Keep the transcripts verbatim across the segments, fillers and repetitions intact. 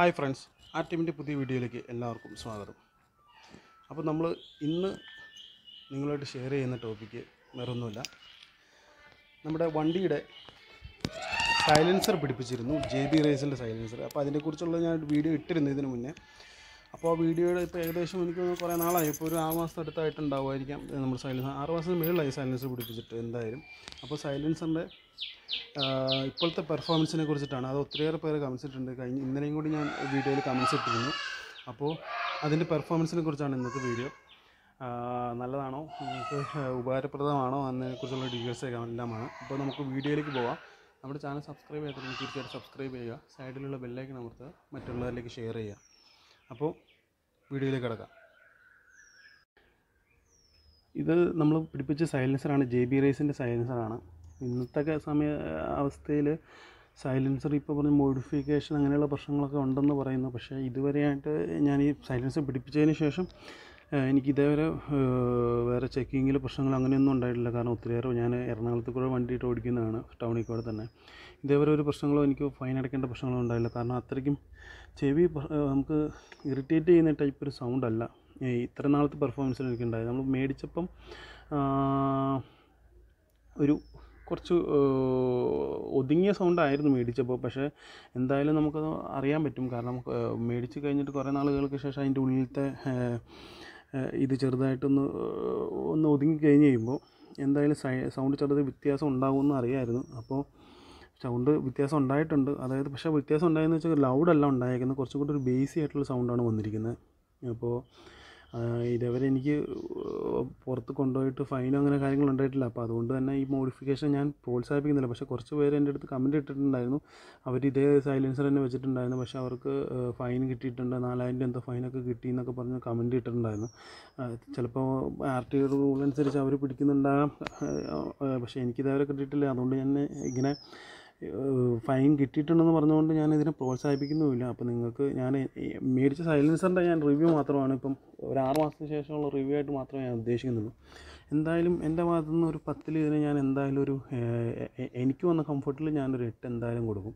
Hi friends, ആ ടീമിൻ്റെ പുതിയ വീഡിയോയിലേക്ക് എല്ലാവർക്കും സ്വാഗതം. അപ്പോൾ നമ്മൾ ഇന്ന് നിങ്ങളായിട്ട് ഷെയർ ചെയ്യുന്ന ടോപ്പിക്ക് വേറൊന്നുമില്ല. നമ്മുടെ വണ്ടിയുടെ സൈലൻസർ പിടിപ്പിച്ചിരുന്നു, ജെ ബി റേസിൻ്റെ സൈലൻസർ. അപ്പോൾ അതിനെക്കുറിച്ചുള്ള ഞാൻ വീഡിയോ ഇട്ടിരുന്നു ഇതിന് മുന്നേ. അപ്പോൾ ആ വീഡിയോയുടെ ഇപ്പോൾ ഏകദേശം എനിക്ക് കുറേ നാളായി, ഇപ്പോൾ ഒരു ആറ് മാസത്തെ അടുത്തായിട്ടുണ്ടാവുമായിരിക്കാം നമ്മൾ സൈലൻസർ, ആറ് മാസത്തിന് മുകളിലായി സൈലൻസർ പിടിപ്പിച്ചിട്ട് എന്തായാലും. അപ്പോൾ സൈലൻസറിൻ്റെ ഇപ്പോഴത്തെ പെർഫോമൻസിനെ കുറിച്ചിട്ടാണ്. അത് ഒത്തിരിയേറെ പേര് കമൻസ് ഇട്ടിട്ടുണ്ട്. കഴിഞ്ഞ് ഇന്നലെയും കൂടി ഞാൻ വീഡിയോയിൽ കമൻസ് ഇട്ടിരുന്നു. അപ്പോൾ അതിൻ്റെ പെർഫോമൻസിനെ കുറിച്ചാണ് ഇന്നത്തെ വീഡിയോ. നല്ലതാണോ, നിങ്ങൾക്ക് ഉപകാരപ്രദമാണോ എന്നതിനെക്കുറിച്ചുള്ള ഡീറ്റെയിൽസ് എല്ലാമാണ്. അപ്പോൾ നമുക്ക് വീഡിയോയിലേക്ക് പോകാം. നമ്മുടെ ചാനൽ സബ്സ്ക്രൈബ് ചെയ്തിട്ടുണ്ടെങ്കിൽ തീർച്ചയായിട്ടും സബ്സ്ക്രൈബ് ചെയ്യുക, സൈഡിലുള്ള ബെല്ലൈക്കൺ അമർത്തുക, മറ്റുള്ളവരിലേക്ക് ഷെയർ ചെയ്യുക. അപ്പോൾ വീഡിയോയിലേക്ക് കിടക്കാം. ഇത് നമ്മൾ പിടിപ്പിച്ച സൈലൻസറാണ്, ജെ ബി റേസിൻ്റെ സൈലൻസറാണ്. ഇന്നത്തെ സമയ അവസ്ഥയിൽ സൈലൻസർ ഇപ്പോൾ പറഞ്ഞ മോഡിഫിക്കേഷൻ അങ്ങനെയുള്ള പ്രശ്നങ്ങളൊക്കെ ഉണ്ടെന്ന് പറയുന്നു. പക്ഷേ ഇതുവരെയായിട്ട് ഞാൻ ഈ സൈലൻസർ പിടിപ്പിച്ചതിന് ശേഷം എനിക്ക് ഇതേവരെ വേറെ ചെക്കിങ്ങിൽ പ്രശ്നങ്ങൾ അങ്ങനെയൊന്നും ഉണ്ടായിട്ടില്ല. കാരണം ഒത്തിരിയേറെ ഞാൻ എറണാകുളത്ത് കൂടെ വണ്ടിയിട്ട് ഓടിക്കുന്നതാണ്, ടൗണിൽ കൂടെ തന്നെ. ഇതേവരെ ഒരു പ്രശ്നങ്ങളോ എനിക്ക് ഫൈൻ അടയ്ക്കേണ്ട പ്രശ്നങ്ങളോ ഉണ്ടായില്ല. കാരണം അത്രയ്ക്കും ചെവി നമുക്ക് ഇറിറ്റേറ്റ് ചെയ്യുന്ന ടൈപ്പ് ഒരു സൗണ്ടല്ല ഇത്ര നാളത്തെ പെർഫോമൻസിൽ എനിക്കുണ്ടായത്. നമ്മൾ മേടിച്ചപ്പം ഒരു കുറച്ച് ഒതുങ്ങിയ സൗണ്ടായിരുന്നു മേടിച്ചപ്പോൾ. പക്ഷേ എന്തായാലും നമുക്കത് അറിയാൻ പറ്റും. കാരണം മേടിച്ച് കഴിഞ്ഞിട്ട് കുറേ നാളുകൾക്ക് ശേഷം അതിൻ്റെ ഉള്ളിലത്തെ ഇത് ചെറുതായിട്ടൊന്ന് ഒന്ന് ഒതുങ്ങി കഴിഞ്ഞ് കഴിയുമ്പോൾ എന്തായാലും സൗണ്ട് ചെറുത് വ്യത്യാസം ഉണ്ടാകുമെന്ന് അറിയാമായിരുന്നു. അപ്പോൾ സൗണ്ട് വ്യത്യാസം ഉണ്ടായിട്ടുണ്ട്. അതായത് പക്ഷേ വ്യത്യാസം ഉണ്ടായെന്ന് വെച്ചാൽ ലൗഡല്ല ഉണ്ടായിരിക്കുന്നത്, കുറച്ചും കൂടി ഒരു ബേസി ആയിട്ടുള്ള സൗണ്ടാണ് വന്നിരിക്കുന്നത്. അപ്പോൾ ഇതേവരെ എനിക്ക് പുറത്ത് കൊണ്ടുപോയിട്ട് ഫൈനും അങ്ങനെ കാര്യങ്ങളുണ്ടായിട്ടില്ല. അപ്പോൾ അതുകൊണ്ട് തന്നെ ഈ മോഡിഫിക്കേഷൻ ഞാൻ പ്രോത്സാഹിപ്പിക്കുന്നില്ല. പക്ഷേ കുറച്ച് പേര് എൻ്റെ അടുത്ത് കമൻറ്റ് ഇട്ടിട്ടുണ്ടായിരുന്നു, അവർ ഇതേ സൈലൻസർ തന്നെ വെച്ചിട്ടുണ്ടായിരുന്നു, പക്ഷേ അവർക്ക് ഫൈൻ കിട്ടിയിട്ടുണ്ട്, നാലായിരം രൂപ എന്തോ ഫൈനൊക്കെ കിട്ടി എന്നൊക്കെ പറഞ്ഞ് കമൻറ്റ് ഇട്ടിട്ടുണ്ടായിരുന്നു. ചിലപ്പോൾ ആർ ടി റൂൾ അനുസരിച്ച് അവർ പിടിക്കുന്നുണ്ടാകാം, പക്ഷേ എനിക്കിതേവരെ കിട്ടിയിട്ടില്ല. അതുകൊണ്ട് ഞാൻ ഇങ്ങനെ ഫൈൻ കിട്ടിയിട്ടുണ്ടെന്ന് പറഞ്ഞുകൊണ്ട് ഞാൻ ഇതിനെ പ്രോത്സാഹിപ്പിക്കുന്നുമില്ല. അപ്പോൾ നിങ്ങൾക്ക് ഞാൻ മേടിച്ച സൈലൻസറിൻ്റെ ഞാൻ റിവ്യൂ മാത്രമാണ് ഇപ്പം ഒരു ആറ് മാസത്തിന് ശേഷമുള്ള റിവ്യൂ ആയിട്ട് മാത്രമേ ഞാൻ ഉദ്ദേശിക്കുന്നുള്ളൂ. എന്തായാലും എൻ്റെ ഭാഗത്തു നിന്ന് ഒരു പത്തിൽ ഇതിന് ഞാൻ എന്തായാലും ഒരു എനിക്ക് വന്ന കംഫർട്ടിൽ ഞാനൊരു എട്ട് എന്തായാലും കൊടുക്കും.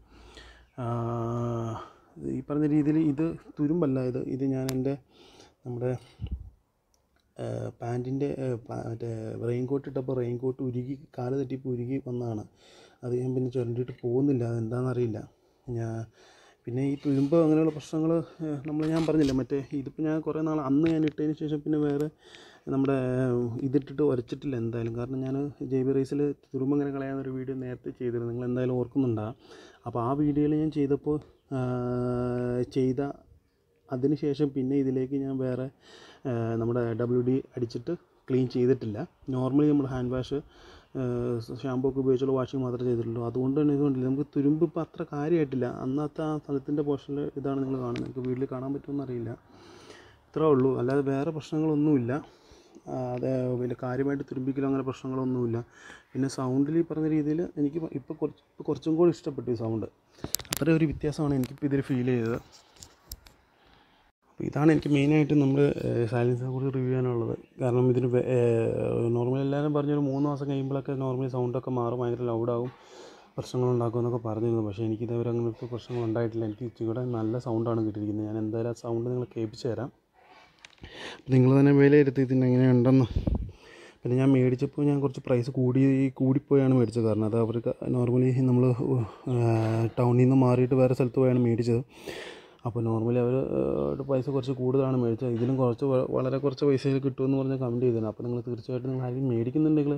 ഈ പറഞ്ഞ രീതിയിൽ ഇത് തുരുമ്പല്ല, ഇത് ഇത് ഞാൻ എൻ്റെ നമ്മുടെ പാൻറ്റിൻ്റെ മറ്റേ റെയിൻ കോട്ട് ഇട്ടപ്പോൾ റെയിൻ കോട്ട് ഉരുകി കാല് തട്ടിപ്പോൾ ഉരുകി വന്നതാണ്. അത് ഞാൻ പിന്നെ ചുരണ്ടിയിട്ട് പോകുന്നില്ല, അതെന്താണെന്നറിയില്ല. ഞാൻ പിന്നെ ഈ തുരുമ്പ് അങ്ങനെയുള്ള പ്രശ്നങ്ങൾ നമ്മൾ ഞാൻ പറഞ്ഞില്ല, മറ്റേ ഇതിപ്പോൾ ഞാൻ കുറേ നാൾ അന്ന് ഞാൻ ഇട്ടതിന് ശേഷം പിന്നെ വേറെ നമ്മുടെ ഇതിട്ടിട്ട് ഉരച്ചിട്ടില്ല എന്തായാലും. കാരണം ഞാൻ ജെ ബി റേസിൽ തുരുമ്പ് അങ്ങനെ കളയാവുന്നൊരു വീഡിയോ നേരത്തെ ചെയ്തിരുന്നു, നിങ്ങൾ എന്തായാലും ഓർക്കുന്നുണ്ടാകും. അപ്പോൾ ആ വീഡിയോയിൽ ഞാൻ ചെയ്തപ്പോൾ ചെയ്ത അതിന് ശേഷം പിന്നെ ഇതിലേക്ക് ഞാൻ വേറെ നമ്മുടെ ഡബ്ല്യു ഡി അടിച്ചിട്ട് ക്ലീൻ ചെയ്തിട്ടില്ല. നോർമലി നമ്മൾ ഹാൻഡ് വാഷ് ഷാമ്പൂ ഒക്കെ ഉപയോഗിച്ചുള്ള വാഷിംഗ് മാത്രമേ ചെയ്തിട്ടുള്ളൂ. അതുകൊണ്ട് തന്നെ ഇതുകൊണ്ടില്ല, നമുക്ക് തുരുമ്പ് ഇപ്പോൾ അത്ര കാര്യമായിട്ടില്ല. അന്നത്തെ ആ സ്ഥലത്തിൻ്റെ പോർഷനിൽ ഇതാണ് നിങ്ങൾ കാണുന്നത്, നിങ്ങൾക്ക് വീട്ടിൽ കാണാൻ പറ്റുമെന്ന് അറിയില്ല. ഇത്രേ ഉള്ളൂ, അല്ലാതെ വേറെ പ്രശ്നങ്ങളൊന്നുമില്ല. അത് വലിയ കാര്യമായിട്ട് തുരുമ്പിക്കലോ അങ്ങനെ പ്രശ്നങ്ങളൊന്നുമില്ല. പിന്നെ സൗണ്ടിൽ ഈ പറഞ്ഞ രീതിയിൽ എനിക്ക് ഇപ്പോൾ കുറച്ച് ഇപ്പോൾ കുറച്ചും കൂടി ഇഷ്ടപ്പെട്ടു ഈ സൗണ്ട്. അത്രയും ഒരു വ്യത്യാസമാണ് എനിക്കിപ്പോൾ ഇതിൽ ഫീൽ ചെയ്തത്. അപ്പോൾ ഇതാണ് എനിക്ക് മെയിനായിട്ട് നമ്മൾ സൈലൻസിനെ കുറിച്ച് റിവ്യൂ ചെയ്യാനുള്ളത്. കാരണം ഇതിന് നോർമലി എല്ലാവരും പറഞ്ഞൊരു മൂന്ന് മാസം കഴിയുമ്പോഴൊക്കെ നോർമലി സൗണ്ടൊക്കെ മാറും, ഭയങ്കര ലൗഡാകും, പ്രശ്നങ്ങളുണ്ടാക്കും എന്നൊക്കെ പറഞ്ഞിരുന്നു. പക്ഷേ എനിക്കിതേവരെ അങ്ങനത്തെ പ്രശ്നങ്ങൾ ഉണ്ടായിട്ടില്ല. എനിക്ക് ഇച്ചിരി കൂടെ നല്ല സൗണ്ടാണ് കിട്ടിയിരിക്കുന്നത്. ഞാൻ എന്തായാലും ആ സൗണ്ട് നിങ്ങളെ കേൾപ്പിച്ച് തരാം, നിങ്ങൾ തന്നെ വിലയിരുത്തി ഇതിന് എങ്ങനെയുണ്ടെന്ന്. പിന്നെ ഞാൻ മേടിച്ചപ്പോൾ ഞാൻ കുറച്ച് പ്രൈസ് കൂടി കൂടിപ്പോയാണ് മേടിച്ചത്. കാരണം അത് അവർക്ക് നോർമലി നമ്മൾ ടൗണിൽ നിന്ന് മാറിയിട്ട് വേറെ സ്ഥലത്ത് പോയാണ് മേടിച്ചത്. അപ്പോൾ നോർമലി അവർ പൈസ കുറച്ച് കൂടുതലാണ് മേടിച്ചത്. ഇതിലും കുറച്ച് വളരെ കുറച്ച് പൈസയിൽ കിട്ടുമെന്ന് പറഞ്ഞ് കമൻറ്റ് ചെയ്തിരുന്നു. അപ്പോൾ നിങ്ങൾ തീർച്ചയായിട്ടും നിങ്ങൾ ആരെങ്കിലും മേടിക്കുന്നുണ്ടെങ്കിൽ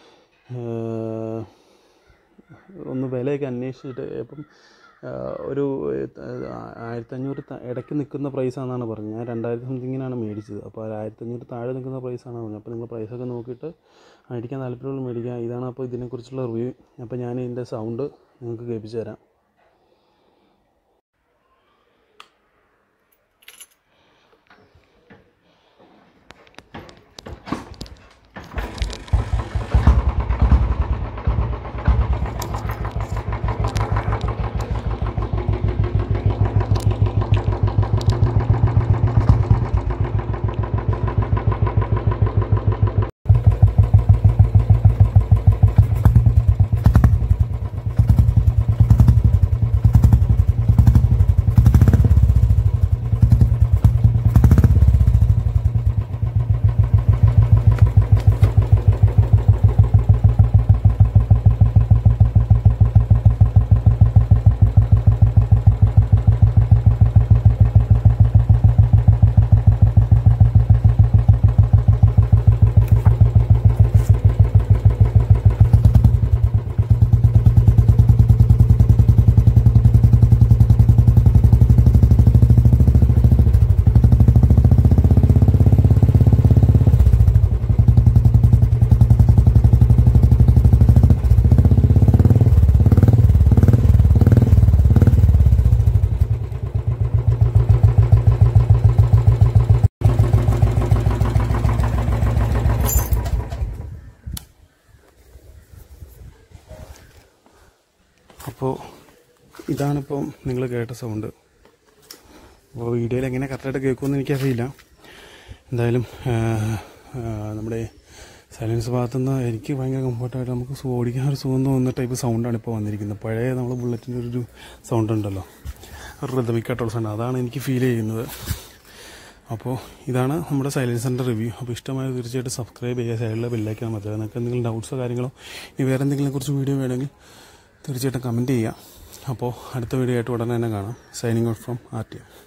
ഒന്ന് വിലയൊക്കെ അന്വേഷിച്ചിട്ട്, ഇപ്പം ഒരു ആയിരത്തഞ്ഞൂറ് ഇടയ്ക്ക് നിൽക്കുന്ന പ്രൈസാണെന്നാണ് പറഞ്ഞത്. ഞാൻ രണ്ടായിരത്തി സംതിങ്ങിനാണ് മേടിച്ചത്. അപ്പോൾ ആയിരത്തഞ്ഞൂറ് താഴെ നിൽക്കുന്ന പ്രൈസാണ് പറഞ്ഞത്. അപ്പോൾ നിങ്ങൾ പ്രൈസൊക്കെ നോക്കിയിട്ട് മേടിക്കാൻ താല്പര്യമുള്ള മേടിക്കുക. ഇതാണ് അപ്പോൾ ഇതിനെക്കുറിച്ചുള്ള റിവ്യൂ. അപ്പോൾ ഞാൻ ഇതിൻ്റെ സൗണ്ട് നിങ്ങൾക്ക് കേൾപ്പിച്ച് തരാം. അപ്പോൾ ഇതാണിപ്പം നിങ്ങൾ കേട്ട സൗണ്ട്. അപ്പോൾ വീഡിയോയിൽ എങ്ങനെ കറക്റ്റായിട്ട് കേൾക്കുമെന്ന് എനിക്കറിയില്ല. എന്തായാലും നമ്മുടെ സൈലൻസ് ഭാഗത്തുനിന്ന് എനിക്ക് ഭയങ്കര കംഫർട്ടായിട്ട് നമുക്ക് ഓടിക്കാൻ ഒരു സുഖം തോന്നുന്ന ടൈപ്പ് സൗണ്ടാണ് ഇപ്പോൾ വന്നിരിക്കുന്നത്. പഴയ നമ്മൾ ബുള്ളറ്റിൻ്റെ ഒരു സൗണ്ട് ഉണ്ടല്ലോ, ഒരു റിതമിക്കായിട്ടുള്ള സൗണ്ട്, അതാണ് എനിക്ക് ഫീൽ ചെയ്യുന്നത്. അപ്പോൾ ഇതാണ് നമ്മുടെ സൈലൻസറിൻ്റെ റിവ്യൂ. അപ്പോൾ ഇഷ്ടമായ തീർച്ചയായിട്ടും സബ്സ്ക്രൈബ് ചെയ്യുക, സൈഡിലെ ബെല്ലൈക്കാൻ മതി. നിങ്ങൾക്ക് എന്തെങ്കിലും ഡൗട്ട്സോ കാര്യങ്ങളോ ഇനി വേറെ എന്തെങ്കിലും കുറിച്ച് വീഡിയോ വേണമെങ്കിൽ തീർച്ചയായിട്ടും കമൻറ്റ് ചെയ്യുക. അപ്പോൾ അടുത്ത വീഡിയോ ആയിട്ട് ഉടനെ തന്നെ കാണാം. Signing out from R T M.